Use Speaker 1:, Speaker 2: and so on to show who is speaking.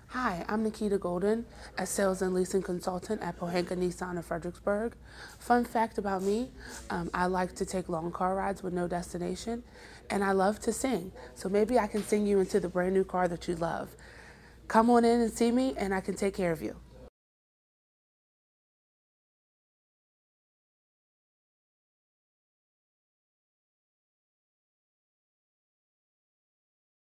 Speaker 1: Hi, I'm Nakita Golden, a sales and leasing consultant at Pohanka Nissan of Fredericksburg. Fun fact about me, I like to take long car rides with no destination, and I love to sing. So maybe I can sing you into the brand new car that you love. Come on in and see me, and I can take care of you.